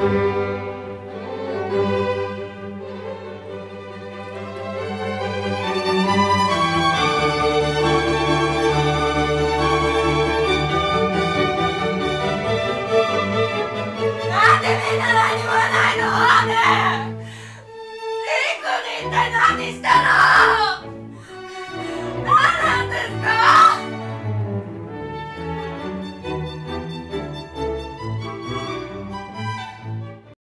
なんでみんな何もないの？ねえ、リン君に一体何したの？